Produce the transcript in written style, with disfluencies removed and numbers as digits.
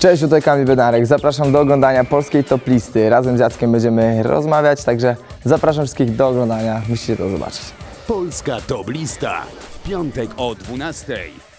Cześć, tutaj Kamil Bednarek. Zapraszam do oglądania polskiej top listy. Razem z Jackiem będziemy rozmawiać, także zapraszam wszystkich do oglądania. Musicie to zobaczyć. Polska Top Lista w piątek o 12:00.